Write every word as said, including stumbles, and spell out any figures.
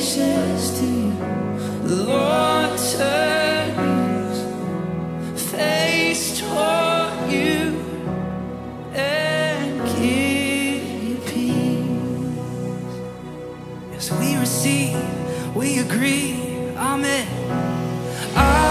gracious to you. The Lord turn his face toward you and give you peace. Yes, we receive, we agree. Amen.